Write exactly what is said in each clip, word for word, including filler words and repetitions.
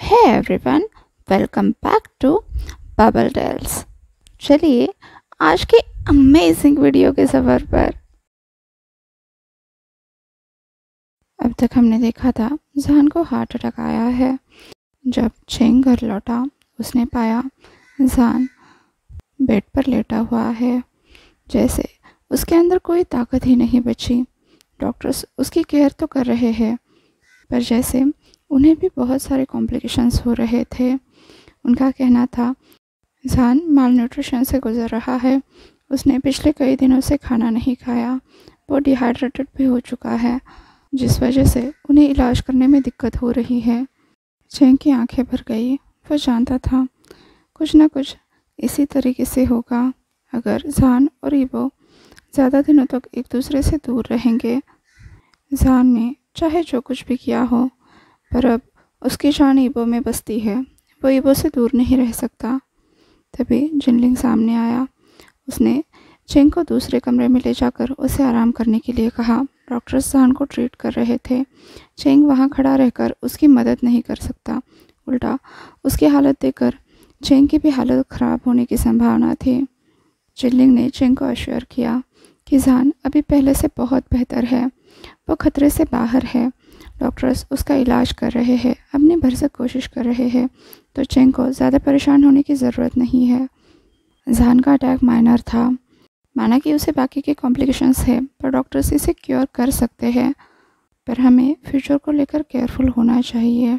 Hey everyone, welcome back to Bubble Tales. चलिए आज की अमेजिंग वीडियो के सफ़र पर। अब तक हमने देखा था जहान को हार्ट अटैक आया है। जब चेंग घर लौटा उसने पाया जहान बेड पर लेटा हुआ है, जैसे उसके अंदर कोई ताकत ही नहीं बची। डॉक्टर्स उसकी केयर तो कर रहे हैं, पर जैसे उन्हें भी बहुत सारे कॉम्प्लिकेशंस हो रहे थे। उनका कहना था जहान माल न्यूट्रिशन से गुजर रहा है। उसने पिछले कई दिनों से खाना नहीं खाया, वो डिहाइड्रेटेड भी हो चुका है, जिस वजह से उन्हें इलाज करने में दिक्कत हो रही है। चेंग की आंखें भर गई। वो जानता था कुछ ना कुछ इसी तरीके से होगा। अगर जहान और ईबो ज़्यादा दिनों तक एक दूसरे से दूर रहेंगे। जहान ने चाहे जो कुछ भी किया हो, पर अब उसकी जान ईबो में बसती है। वो ईबो से दूर नहीं रह सकता। तभी जिनलिंग सामने आया। उसने चेंग को दूसरे कमरे में ले जाकर उसे आराम करने के लिए कहा। डॉक्टर्स जहान को ट्रीट कर रहे थे। चेंग वहां खड़ा रहकर उसकी मदद नहीं कर सकता। उल्टा उसकी हालत देखकर चेंग की भी हालत ख़राब होने की संभावना थी। जिनलिंग ने चेंग को अश्योर किया कि जहान अभी पहले से बहुत बेहतर है, वो खतरे से बाहर है। डॉक्टर्स उसका इलाज कर रहे हैं, अपनी भरसक कोशिश कर रहे हैं, तो चेंग को ज़्यादा परेशान होने की ज़रूरत नहीं है। जहान का अटैक माइनर था, माना कि उसे बाकी के कॉम्प्लिकेशंस है, पर डॉक्टर्स इसे क्योर कर सकते हैं। पर हमें फ्यूचर को लेकर केयरफुल होना चाहिए।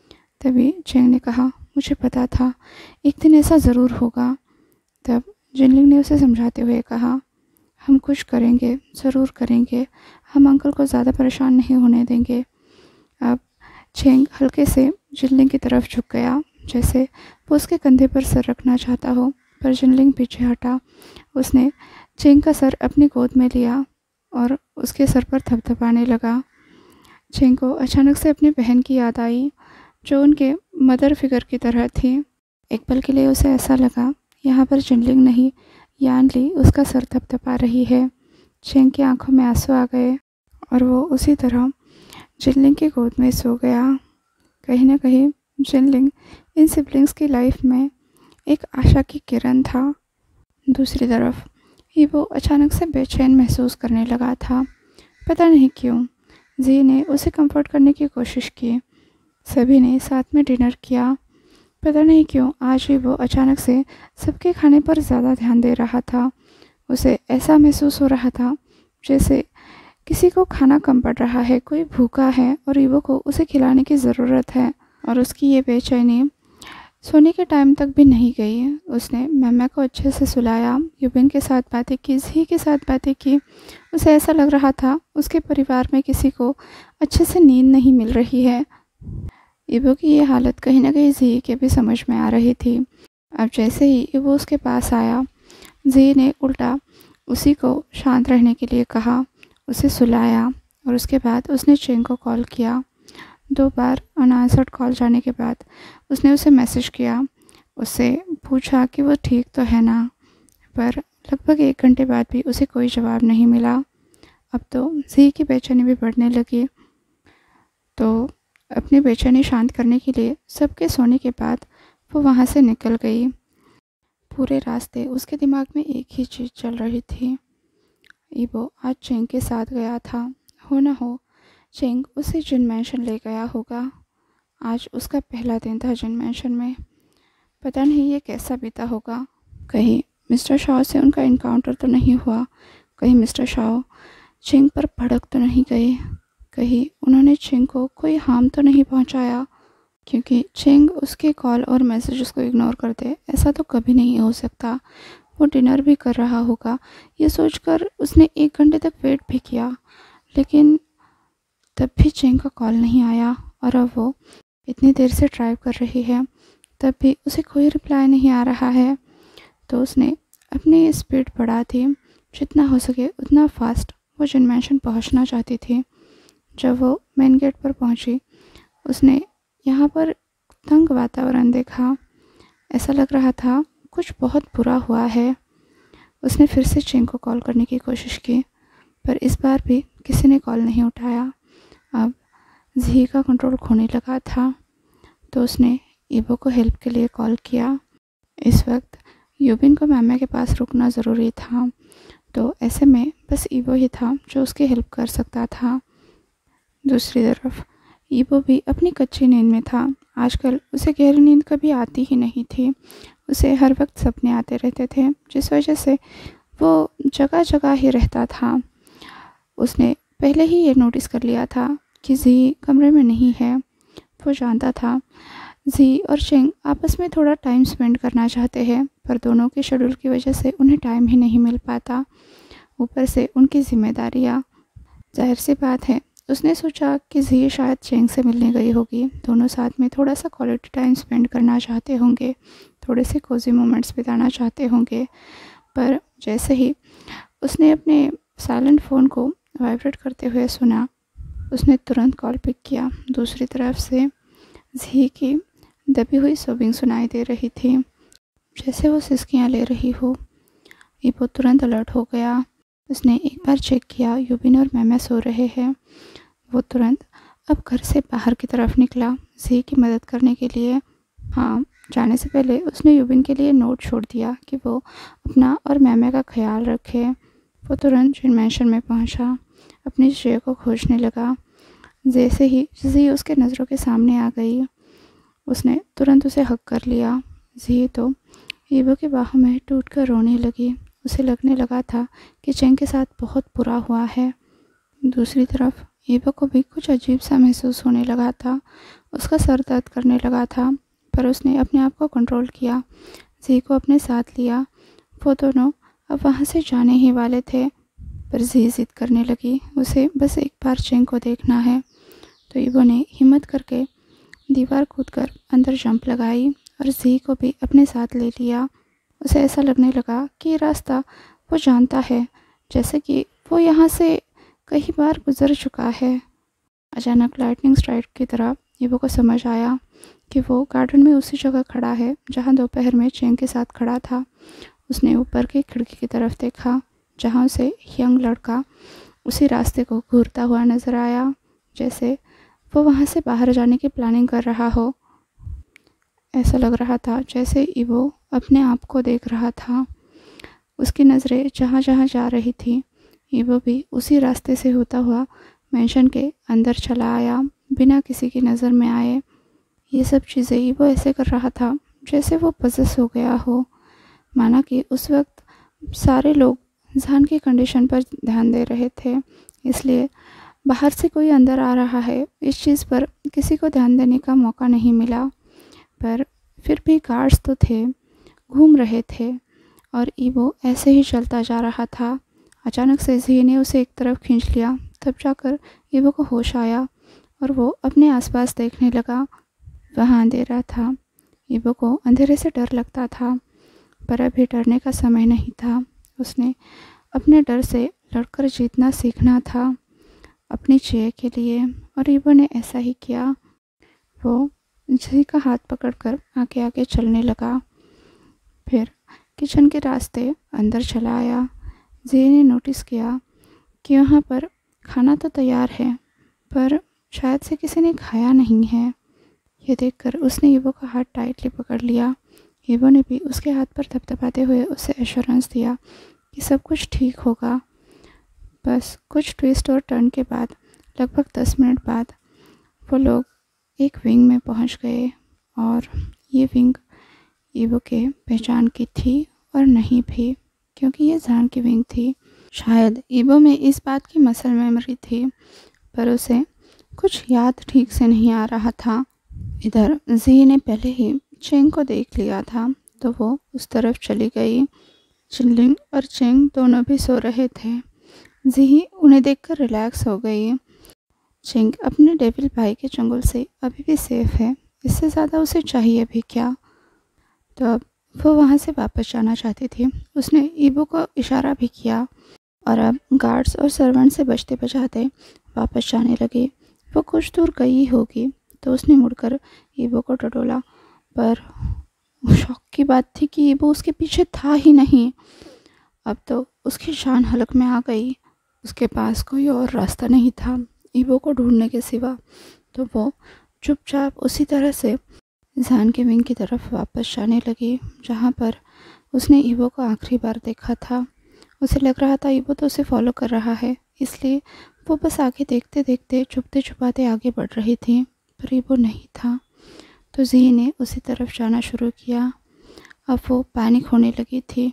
तभी चेंग ने कहा, मुझे पता था एक दिन ऐसा ज़रूर होगा। तब जिनलिंग ने उसे समझाते हुए कहा, हम कुछ करेंगे, ज़रूर करेंगे, हम अंकल को ज़्यादा परेशान नहीं होने देंगे। अब चेंग हल्के से जिनलिंग की तरफ झुक गया, जैसे वो उसके कंधे पर सर रखना चाहता हो, पर जिनलिंग पीछे हटा। उसने चेंग का सर अपनी गोद में लिया और उसके सर पर थपथपाने लगा। चेंग को अचानक से अपनी बहन की याद आई, जो उनके मदर फिगर की तरह थी। एक पल के लिए उसे ऐसा लगा यहाँ पर जिनलिंग नहीं, यान ली उसका सर थपथपा रही है। चेंग की आंखों में आंसू आ गए और वो उसी तरह जिनलिंग की गोद में सो गया। कहीं ना कहीं जिनलिंग इन सिबलिंग्स की लाइफ में एक आशा की किरण था। दूसरी तरफ ईबो अचानक से बेचैन महसूस करने लगा था। पता नहीं क्यों। जी ने उसे कंफर्ट करने की कोशिश की। सभी ने साथ में डिनर किया। पता नहीं क्यों आज भी वो अचानक से सबके खाने पर ज़्यादा ध्यान दे रहा था। उसे ऐसा महसूस हो रहा था जैसे किसी को खाना कम पड़ रहा है, कोई भूखा है और ईबो को उसे खिलाने की ज़रूरत है। और उसकी ये बेचैनी सोने के टाइम तक भी नहीं गई। उसने मम्मा को अच्छे से सुलाया, यूबिन के साथ बातें की, जी के साथ बातें की। उसे ऐसा लग रहा था उसके परिवार में किसी को अच्छे से नींद नहीं मिल रही है। ईबो की ये हालत कहीं ना कहीं जी के भी समझ में आ रही थी। अब जैसे ही ईबो उसके पास आया, जी ने उल्टा उसी को शांत रहने के लिए कहा, उसे सुलाया और उसके बाद उसने चेंग को कॉल किया। दो बार अनआंसर्ड कॉल जाने के बाद उसने उसे मैसेज किया, उससे पूछा कि वो ठीक तो है ना, पर लगभग एक घंटे बाद भी उसे कोई जवाब नहीं मिला। अब तो जी की बेचैनी भी बढ़ने लगी, तो अपनी बेचैनी शांत करने के लिए सबके सोने के बाद वो वहाँ से निकल गई। पूरे रास्ते उसके दिमाग में एक ही चीज़ चल रही थी, ईबो आज चेंग के साथ गया था। हो ना हो चेंग उसे जिन मैंशन ले गया होगा। आज उसका पहला दिन था जिन मैंशन में। पता नहीं ये कैसा बीता होगा। कहीं मिस्टर शाओ से उनका इनकाउंटर तो नहीं हुआ, कहीं मिस्टर शाओ चेंग पर भड़क तो नहीं गए, कहीं उन्होंने चेंग को कोई हार्म तो नहीं पहुंचाया। क्योंकि चेंग उसके कॉल और मैसेजेस को इग्नोर कर दे, ऐसा तो कभी नहीं हो सकता। वो डिनर भी कर रहा होगा, ये सोचकर उसने एक घंटे तक वेट भी किया, लेकिन तब भी चेंग का कॉल नहीं आया। और अब वो इतनी देर से ड्राइव कर रही है, तब भी उसे कोई रिप्लाई नहीं आ रहा है। तो उसने अपनी स्पीड बढ़ा दी, जितना हो सके उतना फास्ट वो जिन मैंशन पहुँचना चाहती थी। जब वो मेन गेट पर पहुंची, उसने यहाँ पर तंग वातावरण देखा। ऐसा लग रहा था कुछ बहुत बुरा हुआ है। उसने फिर से चेंग को कॉल करने की कोशिश की, पर इस बार भी किसी ने कॉल नहीं उठाया। अब जी का कंट्रोल खोने लगा था, तो उसने ईबो को हेल्प के लिए कॉल किया। इस वक्त यूबिन को मैमे के पास रुकना ज़रूरी था, तो ऐसे में बस ईबो ही था जो उसकी हेल्प कर सकता था। दूसरी तरफ ईबो भी अपनी कच्ची नींद में था। आजकल उसे गहरी नींद कभी आती ही नहीं थी। उसे हर वक्त सपने आते रहते थे, जिस वजह से वो जगह जगह ही रहता था। उसने पहले ही ये नोटिस कर लिया था कि जी कमरे में नहीं है। वो जानता था जी और चेंग आपस में थोड़ा टाइम स्पेंड करना चाहते हैं, पर दोनों के शेड्यूल की वजह से उन्हें टाइम ही नहीं मिल पाता। ऊपर से उनकी जिम्मेदारियाँ। जाहिर सी बात है, उसने सोचा कि जी शायद चेंग से मिलने गई होगी। दोनों साथ में थोड़ा सा क्वालिटी टाइम स्पेंड करना चाहते होंगे, थोड़े से कोजी मोमेंट्स बिताना चाहते होंगे। पर जैसे ही उसने अपने साइलेंट फ़ोन को वाइब्रेट करते हुए सुना, उसने तुरंत कॉल पिक किया। दूसरी तरफ से जी की दबी हुई सोबिंग सुनाई दे रही थी, जैसे वो सिसकियाँ ले रही हो। ईबो तुरंत अलर्ट हो गया। उसने एक बार चेक किया, यूबिन और मैमे सो रहे हैं। वो तुरंत अब घर से बाहर की तरफ निकला जी की मदद करने के लिए। हाँ, जाने से पहले उसने यूबिन के लिए नोट छोड़ दिया कि वो अपना और मैमे का ख्याल रखे। वो तुरंत जिन मैंशन में पहुंचा, अपनी जे को खोजने लगा। जैसे ही जी उसके नज़रों के सामने आ गई, उसने तुरंत उसे हक कर लिया। जी तो ईबो की बाहों में टूट कर रोने लगी। उसे लगने लगा था कि चेंग के साथ बहुत बुरा हुआ है। दूसरी तरफ ईबो को भी कुछ अजीब सा महसूस होने लगा था। उसका सर दर्द करने लगा था, पर उसने अपने आप को कंट्रोल किया। जी को अपने साथ लिया। वो दोनों अब वहाँ से जाने ही वाले थे, पर जी जिद करने लगी। उसे बस एक बार चेंग को देखना है। तो ईबो ने हिम्मत करके दीवार कूदकर अंदर जंप लगाई और जी को भी अपने साथ ले लिया। उसे ऐसा लगने लगा कि ये रास्ता वो जानता है, जैसे कि वो यहाँ से कई बार गुजर चुका है। अचानक लाइटनिंग स्ट्राइक की तरह ईबो को समझ आया कि वो गार्डन में उसी जगह खड़ा है जहाँ दोपहर में चेंग के साथ खड़ा था। उसने ऊपर की खिड़की की तरफ देखा, जहाँ से यंग लड़का उसी रास्ते को घूरता हुआ नजर आया, जैसे वो वहाँ से बाहर जाने की प्लानिंग कर रहा हो। ऐसा लग रहा था जैसे ईबो अपने आप को देख रहा था। उसकी नज़रें जहाँ जहाँ जा रही थी, ईबो भी उसी रास्ते से होता हुआ मेंशन के अंदर चला आया, बिना किसी की नज़र में आए। ये सब चीज़ें ईबो ऐसे कर रहा था जैसे वो पजेस हो गया हो, माना कि उस वक्त सारे लोग जान की कंडीशन पर ध्यान दे रहे थे, इसलिए बाहर से कोई अंदर आ रहा है, इस चीज़ पर किसी को ध्यान देने का मौका नहीं मिला। पर फिर भी गार्ड्स तो थे, घूम रहे थे, और ईबो ऐसे ही चलता जा रहा था। अचानक से जी ने उसे एक तरफ खींच लिया। तब जाकर ईबो को होश आया और वो अपने आसपास देखने लगा। वहाँ अंधेरा था। ईबो को अंधेरे से डर लगता था, पर अभी डरने का समय नहीं था। उसने अपने डर से लड़कर जीतना सीखना था अपनी चेयर के लिए, और ईबो ने ऐसा ही किया। वो जी का हाथ पकड़कर आगे आगे चलने लगा, फिर किचन के रास्ते अंदर चला आया। जी ने नोटिस किया कि वहाँ पर खाना तो तैयार है, पर शायद से किसी ने खाया नहीं है। ये देखकर उसने ईबो का हाथ टाइटली पकड़ लिया। ईबो ने भी उसके हाथ पर थपथपाते हुए उसे एश्योरेंस दिया कि सब कुछ ठीक होगा। बस कुछ ट्विस्ट और टर्न के बाद, लगभग दस मिनट बाद, वो लोग एक विंग में पहुंच गए, और ये विंग ईबो के पहचान की थी और नहीं भी, क्योंकि ये जान की विंग थी। शायद ईबो में इस बात की मसल मेमोरी थी, पर उसे कुछ याद ठीक से नहीं आ रहा था। इधर जी ने पहले ही चेंग को देख लिया था, तो वो उस तरफ चली गई। चिनलिंग और चेंग दोनों भी सो रहे थे। जी उन्हें देखकर रिलैक्स हो गई। चेंग अपने डेविल भाई के चंगुल से अभी भी सेफ है, इससे ज़्यादा उसे चाहिए भी क्या। तो अब वो वहाँ से वापस जाना चाहती थी। उसने ईबो को इशारा भी किया, और अब गार्ड्स और सर्वेंट से बचते बचाते वापस जाने लगी। वो कुछ दूर गई होगी, तो उसने मुड़कर ईबो को टटोला, पर शौक की बात थी कि ईबो उसके पीछे था ही नहीं। अब तो उसकी जान हलक में आ गई। उसके पास कोई और रास्ता नहीं था ईबो को ढूंढने के सिवा, तो वो चुपचाप उसी तरह से जान के विंग की तरफ वापस जाने लगी, जहाँ पर उसने ईवो को आखिरी बार देखा था। उसे लग रहा था ईवो तो उसे फॉलो कर रहा है, इसलिए वो बस आगे देखते देखते छुपते छुपाते आगे बढ़ रही थी, पर ईवो नहीं था। तो जी ने उसी तरफ जाना शुरू किया। अब वो पैनिक होने लगी थी,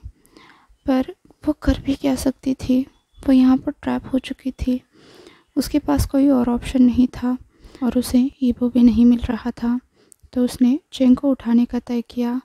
पर वो कर भी क्या सकती थी। वो यहाँ पर ट्रैप हो चुकी थी, उसके पास कोई और ऑप्शन नहीं था और उसे ईवो भी नहीं मिल रहा था। तो उसने चेंग को उठाने का तय किया।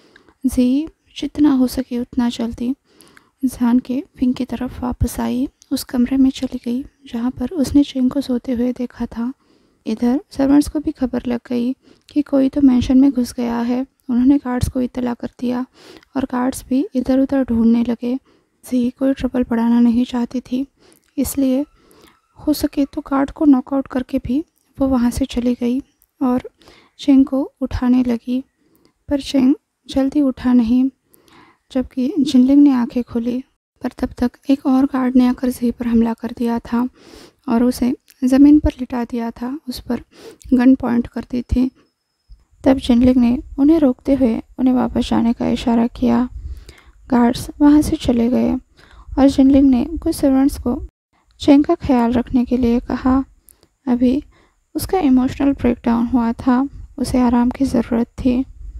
जी जितना हो सके उतना जल्दी जान के विंग की तरफ वापस आई, उस कमरे में चली गई जहाँ पर उसने चेंग को सोते हुए देखा था। इधर सर्वेंट्स को भी खबर लग गई कि कोई तो मेंशन में घुस गया है। उन्होंने गार्ड्स को इत्तला कर दिया और गार्ड्स भी इधर उधर ढूंढने लगे। जी कोई ट्रबल बढ़ाना नहीं चाहती थी, इसलिए हो सके तो गार्ड को नॉकआउट करके भी वो वहाँ से चली गई और चेंग को उठाने लगी, पर चेंग जल्दी उठा नहीं। जबकि जिनलिंग ने आंखें खोली, पर तब तक एक और गार्ड ने आकर जी पर हमला कर दिया था और उसे ज़मीन पर लिटा दिया था, उस पर गन पॉइंट कर दी थी। तब जिनलिंग ने उन्हें रोकते हुए उन्हें वापस जाने का इशारा किया। गार्ड्स वहाँ से चले गए और जिनलिंग ने कुछ सर्वेंट्स को चेंग का ख्याल रखने के लिए कहा। अभी उसका इमोशनल ब्रेकडाउन हुआ था, उसे आराम की ज़रूरत थी।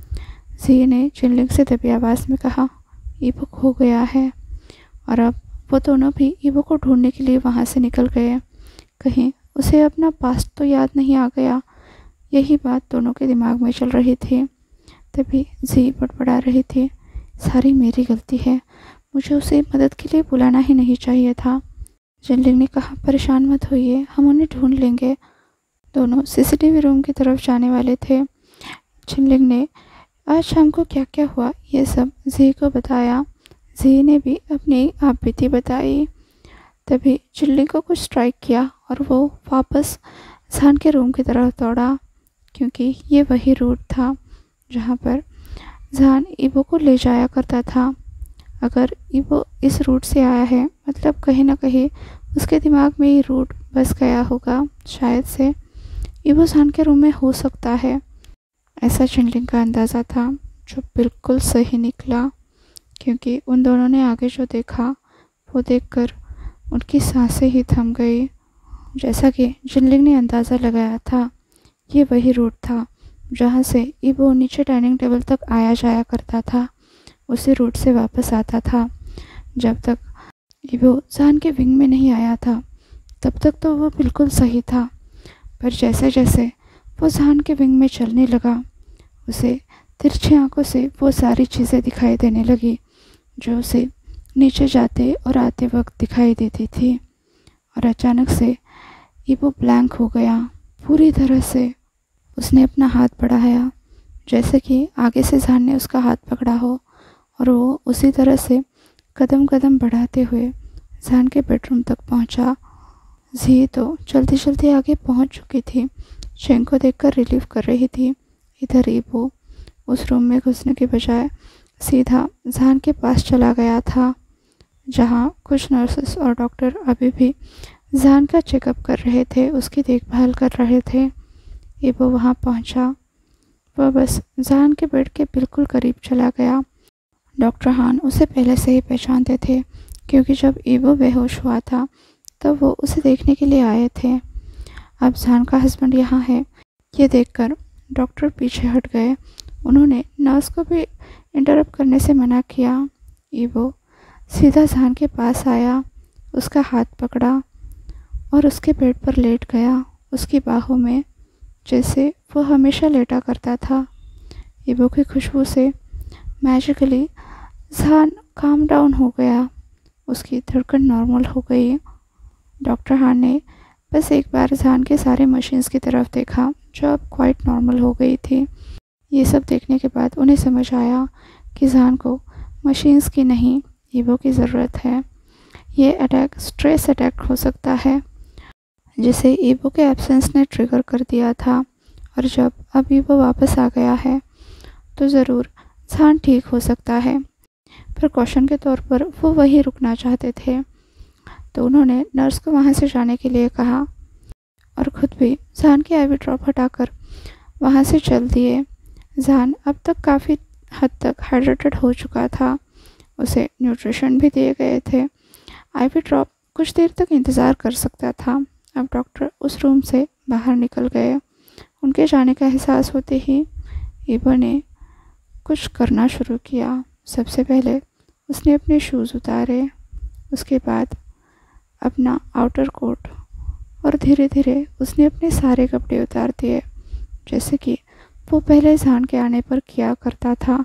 जी ने जिनलिंग से दबी आवाज़ में कहा, ईवो खो गया है। और अब वो दोनों भी ईवो को ढूंढने के लिए वहाँ से निकल गए। कहीं उसे अपना पास्ट तो याद नहीं आ गया, यही बात दोनों के दिमाग में चल रही थी। तभी जी बड़बड़ा रही थी, सारी मेरी गलती है, मुझे उसे मदद के लिए बुलाना ही नहीं चाहिए था। जिनलिंग ने कहा, परेशान मत होइए, हम उन्हें ढूंढ लेंगे। दोनों सीसीटीवी रूम की तरफ जाने वाले थे। जिनलिंग ने आज शाम को क्या क्या हुआ ये सब जी को बताया। जी ने भी अपनी आप बीती बताई। तभी जिनलिंग को कुछ स्ट्राइक किया और वो वापस जान के रूम की तरफ दौड़ा, क्योंकि ये वही रूट था जहाँ पर जान ईवो को ले जाया करता था। अगर ईवो इस रूट से आया है, मतलब कहीं ना कहीं उसके दिमाग में ये रूट बस गया होगा। शायद से ईवो जान के रूम में हो सकता है, ऐसा जिनलिंग का अंदाज़ा था, जो बिल्कुल सही निकला। क्योंकि उन दोनों ने आगे जो देखा वो देखकर उनकी सांसें ही थम गई। जैसा कि जिनलिंग ने अंदाज़ा लगाया था, ये वही रूट था जहाँ से ईवो नीचे डाइनिंग टेबल तक आया जाया करता था, उसी रूट से वापस आता था। जब तक ईवो जान के विंग में नहीं आया था तब तक तो वो बिल्कुल सही था, पर जैसे जैसे वो जान के विंग में चलने लगा, उसे तिरछी आंखों से वो सारी चीज़ें दिखाई देने लगी जो उसे नीचे जाते और आते वक्त दिखाई देती थी। और अचानक से ईवो ब्लैंक हो गया पूरी तरह से। उसने अपना हाथ बढ़ाया जैसे कि आगे से जान ने उसका हाथ पकड़ा हो, और वो उसी तरह से कदम कदम बढ़ाते हुए जान के बेडरूम तक पहुंचा। जी तो जल्दी जल्दी आगे पहुंच चुकी थी, चेंग को देखकर रिलीव कर रही थी। इधर ईवो उस रूम में घुसने के बजाय सीधा जान के पास चला गया था, जहां कुछ नर्सेस और डॉक्टर अभी भी जान का चेकअप कर रहे थे, उसकी देखभाल कर रहे थे। ईवो वहां पहुंचा, वह बस जान के बेड के बिल्कुल करीब चला गया। डॉक्टर हान उसे पहले से ही पहचानते थे, क्योंकि जब ईवो बेहोश हुआ था तब वो उसे देखने के लिए आए थे। अब जान का हस्बैंड यहाँ है, ये देखकर डॉक्टर पीछे हट गए। उन्होंने नर्स को भी इंटरप्ट करने से मना किया। ईवो सीधा जान के पास आया, उसका हाथ पकड़ा और उसके बेड पर लेट गया, उसकी बाहों में, जैसे वो हमेशा लेटा करता था। ईवो की खुशबू से मैजिकली जान काम डाउन हो गया, उसकी धड़कन नॉर्मल हो गई। डॉक्टर हान ने बस एक बार जान के सारे मशीन्स की तरफ देखा जो अब क्वाइट नॉर्मल हो गई थी। ये सब देखने के बाद उन्हें समझ आया कि जान को मशीन्स की नहीं, ईवो की ज़रूरत है। ये अटैक स्ट्रेस अटैक हो सकता है, जिसे ईवो के एब्सेंस ने ट्रिगर कर दिया था, और जब अब ईवो वापस आ गया है तो ज़रूर जान ठीक हो सकता है। प्रिकॉशन के तौर पर वो वहीं रुकना चाहते थे, तो उन्होंने नर्स को वहाँ से जाने के लिए कहा और ख़ुद भी जान की आईवी ड्रॉप हटाकर वहाँ से चल दिए। जान अब तक काफ़ी हद तक हाइड्रेटेड हो चुका था। उसे न्यूट्रिशन भी दिए गए थे। आईवी ड्रॉप कुछ देर तक इंतज़ार कर सकता था। अब डॉक्टर उस रूम से बाहर निकल गए। उनके जाने का एहसास होते ही ईबो ने कुछ करना शुरू किया। सबसे पहले उसने अपने शूज़ उतारे, उसके बाद अपना आउटर कोट, और धीरे धीरे उसने अपने सारे कपड़े उतार दिए, जैसे कि वो पहले जहान के आने पर किया करता था।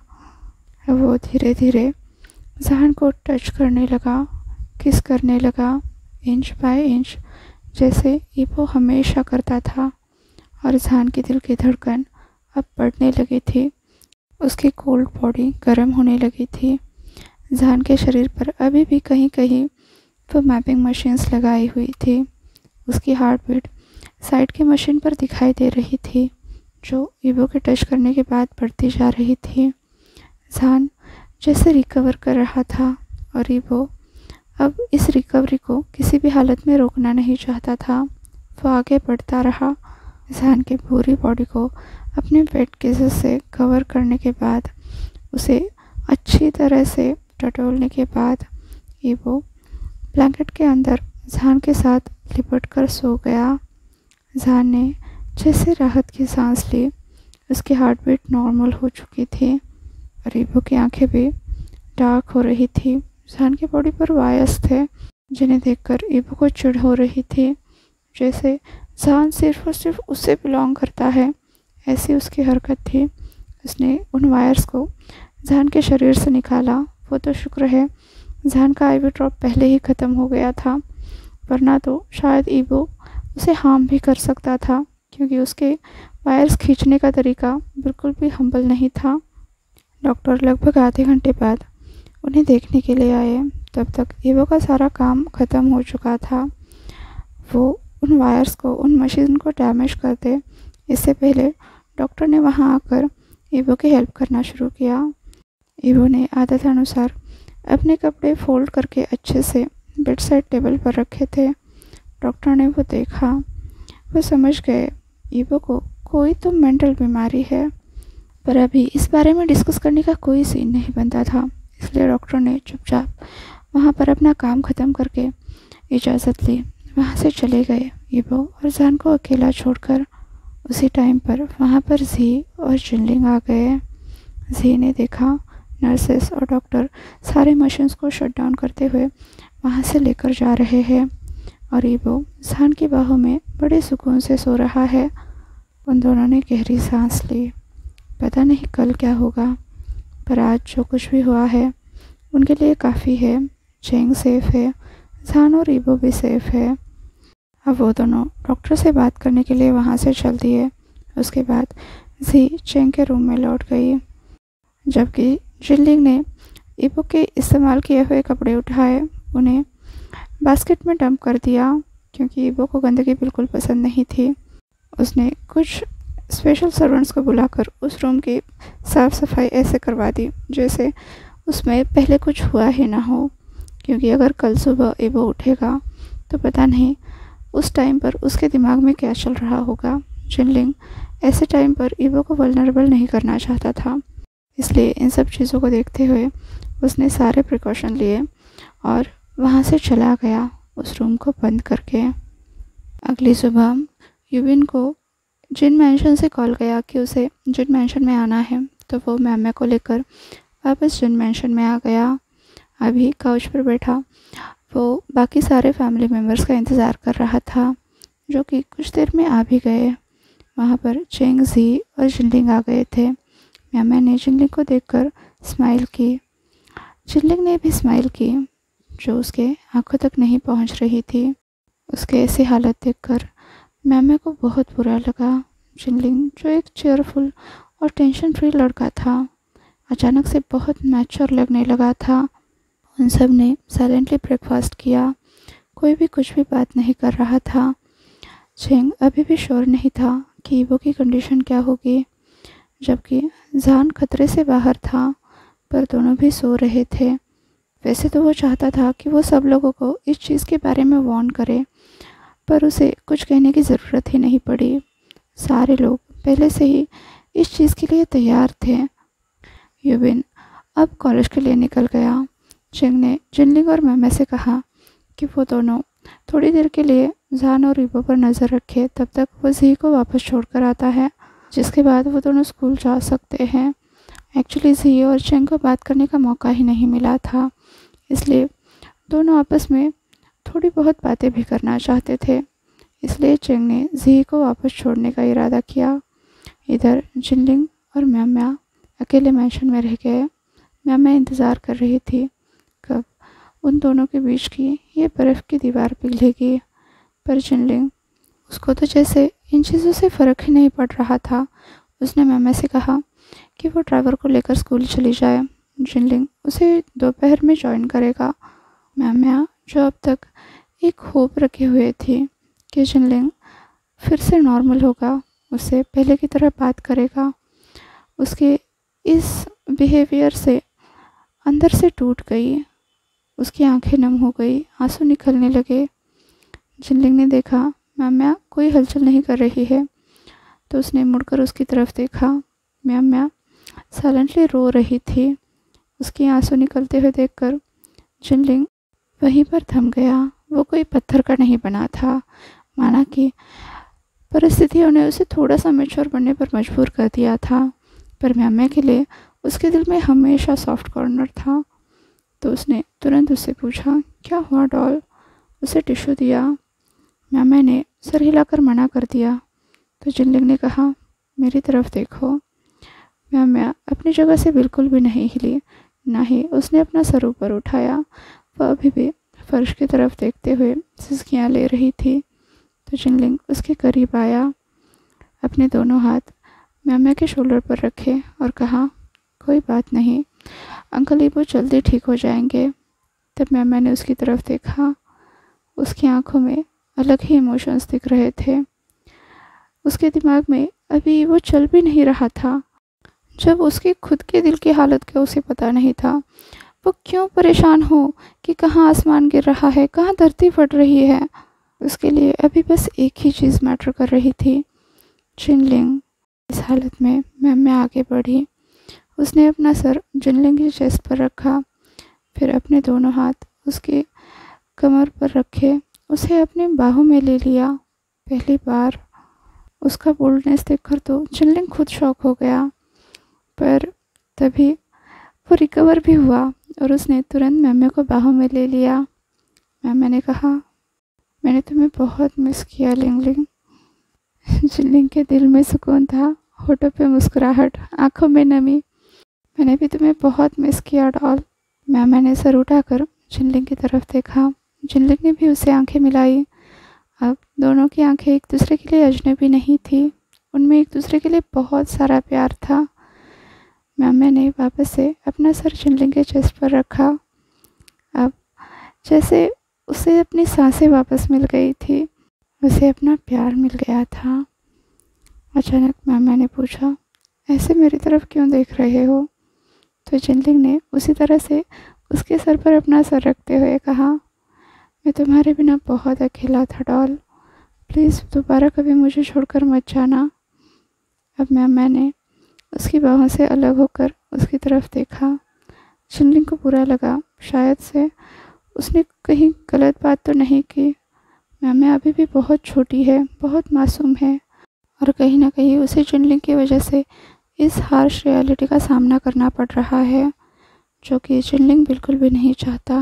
वो धीरे धीरे जहान को टच करने लगा, किस करने लगा, इंच बाय इंच, जैसे ईबो हमेशा करता था। और जहान की दिल की धड़कन अब बढ़ने लगी थी। उसकी कोल्ड बॉडी गर्म होने लगी थी। जहान के शरीर पर अभी भी कहीं कहीं वो मैपिंग मशीन्स लगाई हुई थी। उसकी हार्ट बीट साइड की मशीन पर दिखाई दे रही थी, जो ईबो के टच करने के बाद बढ़ती जा रही थी। जहान जैसे रिकवर कर रहा था और ईबो अब इस रिकवरी को किसी भी हालत में रोकना नहीं चाहता था। वो आगे बढ़ता रहा। जहान की पूरी बॉडी को अपने पेट केसेस से कवर करने के बाद, उसे अच्छी तरह से टटोलने के बाद, ईबो ब्लैंकेट के अंदर जहान के साथ लिपट कर सो गया। जहान ने जैसे राहत की सांस ली। उसकी हार्ट बीट नॉर्मल हो चुकी थी और ईबो की आंखें भी डार्क हो रही थी। जहान की बॉडी पर वायर्स थे, जिन्हें देखकर ईबो को चिढ़ हो रही थी, जैसे जहान सिर्फ और सिर्फ उससे बिलोंग करता है, ऐसी उसकी हरकत थी। उसने उन वायर्स को जहान के शरीर से निकाला। वो तो शुक्र है जहान का आईवी ड्रॉप पहले ही ख़त्म हो गया था, वरना तो शायद ईबो उसे हार्म भी कर सकता था, क्योंकि उसके वायर्स खींचने का तरीका बिल्कुल भी हम्बल नहीं था। डॉक्टर लगभग आधे घंटे बाद उन्हें देखने के लिए आए। तब तक ईबो का सारा काम ख़त्म हो चुका था। वो उन वायर्स को, उन मशीन को डैमेज कर दे, इससे पहले डॉक्टर ने वहां आकर ईबो की हेल्प करना शुरू किया। ईबो ने आदत अनुसार अपने कपड़े फोल्ड करके अच्छे से बेड साइड टेबल पर रखे थे। डॉक्टर ने वो देखा। वो समझ गए ईबो को कोई तो मेंटल बीमारी है, पर अभी इस बारे में डिस्कस करने का कोई सीन नहीं बनता था। इसलिए डॉक्टर ने चुपचाप वहाँ पर अपना काम ख़त्म करके इजाज़त ली। वहाँ से चले गए ईबो और जहान को अकेला छोड़कर। उसी टाइम पर वहाँ पर जी और जिनलिंग आ गए। जी ने देखा नर्सेस और डॉक्टर सारे मशीन्स को शट डाउन करते हुए वहाँ से लेकर जा रहे हैं, और ईबो जहान की बाहों में बड़े सुकून से सो रहा है। उन दोनों ने गहरी सांस ली। पता नहीं कल क्या होगा, पर आज जो कुछ भी हुआ है उनके लिए काफ़ी है। चेंग सेफ है, जहान और ईबो भी सेफ है। अब वो दोनों डॉक्टर से बात करने के लिए वहाँ से चल दिए। उसके बाद जी चेंग के रूम में लौट गई, जबकि जिनलिंग ने ईबो के इस्तेमाल किए हुए कपड़े उठाए, उन्हें बास्केट में डंप कर दिया, क्योंकि ईबो को गंदगी बिल्कुल पसंद नहीं थी। उसने कुछ स्पेशल सर्वेंट्स को बुलाकर उस रूम की साफ़ सफाई ऐसे करवा दी जैसे उसमें पहले कुछ हुआ ही ना हो, क्योंकि अगर कल सुबह ईबो उठेगा तो पता नहीं उस टाइम पर उसके दिमाग में क्या चल रहा होगा। जिनलिंग ऐसे टाइम पर ईबो को वल्नरेबल नहीं करना चाहता था, इसलिए इन सब चीज़ों को देखते हुए उसने सारे प्रिकॉशन लिए और वहाँ से चला गया, उस रूम को बंद करके। अगली सुबह यूबिन को जिन मैंशन से कॉल गया कि उसे जिन मैंशन में आना है, तो वो मैमे को लेकर वापस जिन मैंशन में आ गया। अभी काउच पर बैठा वो बाकी सारे फैमिली मेम्बर्स का इंतज़ार कर रहा था, जो कि कुछ देर में आ भी गए। वहाँ पर चेंग, जी और जिनलिंग आ गए थे। मैमे ने जिनलिंग को देखकर स्माइल की। जिनलिंग ने भी स्माइल की, जो उसके आंखों तक नहीं पहुँच रही थी। उसके ऐसी हालत देखकर मैमे को बहुत बुरा लगा। जिनलिंग, जो एक चेयरफुल और टेंशन फ्री लड़का था, अचानक से बहुत मैच्योर लगने लगा था। उन सब ने साइलेंटली ब्रेकफास्ट किया। कोई भी कुछ भी बात नहीं कर रहा था। चेंग अभी भी श्योर नहीं था कि ईबो की कंडीशन क्या होगी, जबकि जहान खतरे से बाहर था, पर दोनों भी सो रहे थे। वैसे तो वो चाहता था कि वो सब लोगों को इस चीज़ के बारे में वार्न करे, पर उसे कुछ कहने की ज़रूरत ही नहीं पड़ी। सारे लोग पहले से ही इस चीज़ के लिए तैयार थे। युबिन अब कॉलेज के लिए निकल गया। चेंग ने जिनलिंग और मैमे से कहा कि वो दोनों थोड़ी देर के लिए जान और रीबो पर नज़र रखे, तब तक वो जी को वापस छोड़कर आता है, जिसके बाद वो दोनों स्कूल जा सकते हैं। एक्चुअली जी और चेंग को बात करने का मौका ही नहीं मिला था, इसलिए दोनों आपस में थोड़ी बहुत बातें भी करना चाहते थे। इसलिए चेंग ने जी को वापस छोड़ने का इरादा किया। इधर जिनलिंग और म्याम्या अकेले मैंशन में रह गए। म्याम्या इंतज़ार कर रही थी कब उन दोनों के बीच की ये बर्फ़ की दीवार पिघलेगी, पर जिनलिंग, उसको तो जैसे इन चीज़ों से फ़र्क ही नहीं पड़ रहा था। उसने मैमे से कहा कि वो ड्राइवर को लेकर स्कूल चली जाए, जिनलिंग उसे दोपहर में ज्वाइन करेगा। मैम्या, जो अब तक एक होप रखे हुए थी कि जिनलिंग फिर से नॉर्मल होगा, उससे पहले की तरह बात करेगा, उसके इस बिहेवियर से अंदर से टूट गई। उसकी आंखें नम हो गई, आंसू निकलने लगे। जिनलिंग ने देखा म्याम्या कोई हलचल नहीं कर रही है, तो उसने मुड़कर उसकी तरफ देखा। म्याम्या साइलेंटली रो रही थी। उसकी आंसू निकलते हुए देखकर जिनलिंग वहीं पर थम गया। वो कोई पत्थर का नहीं बना था, माना कि परिस्थितियों ने उसे थोड़ा सा मैच्योर बनने पर मजबूर कर दिया था, पर म्याम्या के लिए उसके दिल में हमेशा सॉफ्ट कॉर्नर था। तो उसने तुरंत उससे पूछा, क्या हुआ डॉल? उसे टिश्यू दिया। म्याम्या ने सर हिलाकर मना कर दिया, तो जिनलिंग ने कहा, मेरी तरफ देखो। म्याम्या अपनी जगह से बिल्कुल भी नहीं हिली, ना ही उसने अपना सर ऊपर उठाया। वह अभी भी फर्श की तरफ देखते हुए सिसकियाँ ले रही थी। तो जिनलिंग उसके करीब आया, अपने दोनों हाथ म्याम्या के शोल्डर पर रखे और कहा, कोई बात नहीं, अंकल इबो जल्दी ठीक हो जाएंगे। तब म्याम्या ने उसकी तरफ देखा। उसकी आंखों में अलग ही इमोशंस दिख रहे थे। उसके दिमाग में अभी वो चल भी नहीं रहा था। जब उसके खुद के दिल की हालत का उसे पता नहीं था, वो क्यों परेशान हो कि कहाँ आसमान गिर रहा है, कहाँ धरती फट रही है। उसके लिए अभी बस एक ही चीज़ मैटर कर रही थी, जिनलिंग। इस हालत में म्याम्या आगे बढ़ी। उसने अपना सर जिनलिंग की चेस्ट पर रखा, फिर अपने दोनों हाथ उसके कमर पर रखे, उसे अपने बाहों में ले लिया। पहली बार उसका बोल्डनेस देखकर तो जिनलिंग खुद शॉक हो गया, पर तभी वो रिकवर भी हुआ और उसने तुरंत म्याम्या को बाहों में ले लिया। म्याम्या ने कहा, मैंने तुम्हें बहुत मिस किया लिंगलिंग। जिनलिंग के दिल में सुकून था, होठों पे मुस्कुराहट, आंखों में नमी। मैंने भी तुम्हें बहुत मिस किया डॉल। म्याम्या ने सर उठाकर जिनलिंग की तरफ देखा। जिनलिंग ने भी उससे आंखें मिलाई। अब दोनों की आंखें एक दूसरे के लिए अजनबी नहीं थी, उनमें एक दूसरे के लिए बहुत सारा प्यार था। म्याम्या ने वापस से अपना सर जिनलिंग के चेस्ट पर रखा। अब जैसे उसे अपनी सांसें वापस मिल गई थी, उसे अपना प्यार मिल गया था। अचानक म्याम्या ने पूछा, ऐसे मेरी तरफ क्यों देख रहे हो? तो जिनलिंग ने उसी तरह से उसके सर पर अपना सर रखते हुए कहा, मैं तुम्हारे बिना बहुत अकेला था डॉल, प्लीज़ दोबारा कभी मुझे छोड़कर मत जाना। अब म्याम्या ने उसकी बाहों से अलग होकर उसकी तरफ देखा। जिनलिंग को बुरा लगा, शायद से उसने कहीं गलत बात तो नहीं की। म्याम्या अभी भी बहुत छोटी है, बहुत मासूम है, और कहीं ना कहीं उसे जिनलिंग की वजह से इस हार्श रियलिटी का सामना करना पड़ रहा है, जो कि जिनलिंग बिल्कुल भी नहीं चाहता।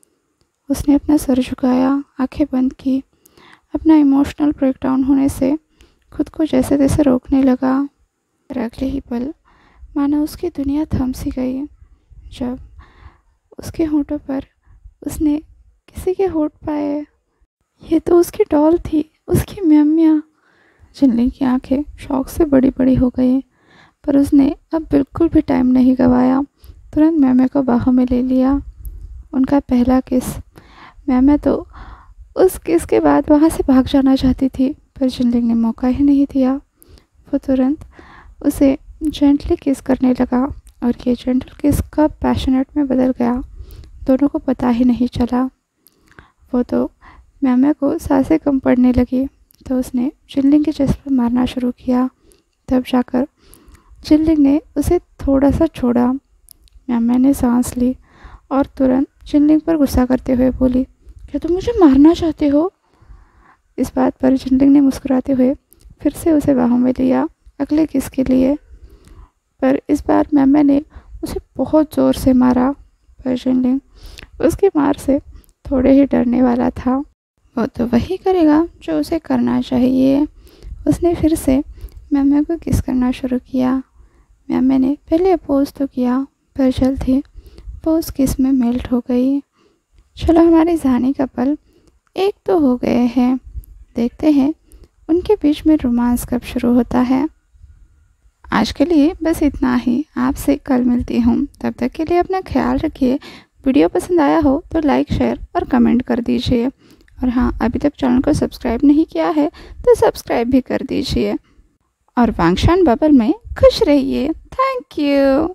उसने अपना सर झुकाया, आंखें बंद की, अपना इमोशनल ब्रेकडाउन होने से खुद को जैसे तैसे रोकने लगा। और अगले ही पल मानो उसकी दुनिया थम सी गई, जब उसके होठों पर उसने किसी के होठ पाए। ये तो उसकी डॉल थी, उसकी म्याम्या। जिनलिंग की आंखें शौक से बड़ी बड़ी हो गई, पर उसने अब बिल्कुल भी टाइम नहीं गंवाया। तुरंत म्याम्या को बाहों में ले लिया। उनका पहला किस। म्याम्या तो उस किस के बाद वहाँ से भाग जाना चाहती थी, पर जिनलिंग ने मौका ही नहीं दिया। वो तुरंत उसे जेंटली किस करने लगा, और ये जेंटल किस कब पैशनेट में बदल गया, दोनों को पता ही नहीं चला। वो तो म्याम्या को सांसें कम पड़ने लगी, तो उसने जिनलिंग के चेस्ट पर मारना शुरू किया। तब जाकर चिल्लिंग ने उसे थोड़ा सा छोड़ा। मैम ने सांस ली और तुरंत चिल्लिंग पर गुस्सा करते हुए बोली, क्या तुम मुझे मारना चाहते हो? इस बात पर चिल्लिंग ने मुस्कुराते हुए फिर से उसे बाहों में लिया अगले किस के लिए। पर इस बार मैम ने उसे बहुत ज़ोर से मारा। पर चिल्लिंग उसकी मार से थोड़े ही डरने वाला था। वो तो वही करेगा जो उसे करना चाहिए। उसने फिर से मैम को किस करना शुरू किया। मैम ने पहले अपोज तो किया पर जल्द ही वो उस किस में मेल्ट हो गई। चलो हमारी जाने का पल एक तो हो गए हैं, देखते हैं उनके बीच में रोमांस कब शुरू होता है। आज के लिए बस इतना ही, आपसे कल मिलती हूँ। तब तक के लिए अपना ख्याल रखिए। वीडियो पसंद आया हो तो लाइक शेयर और कमेंट कर दीजिए। और हाँ, अभी तक चैनल को सब्सक्राइब नहीं किया है तो सब्सक्राइब भी कर दीजिए। और वांगशान बबल में खुश रहिए। Thank you.